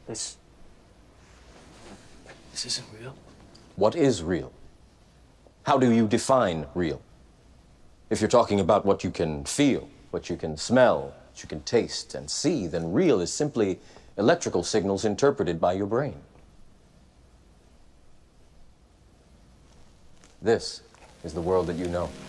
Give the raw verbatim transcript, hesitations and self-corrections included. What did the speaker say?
This... This isn't real. What is real? How do you define real? If you're talking about what you can feel, what you can smell, what you can taste and see, then real is simply electrical signals interpreted by your brain. This is the world that you know.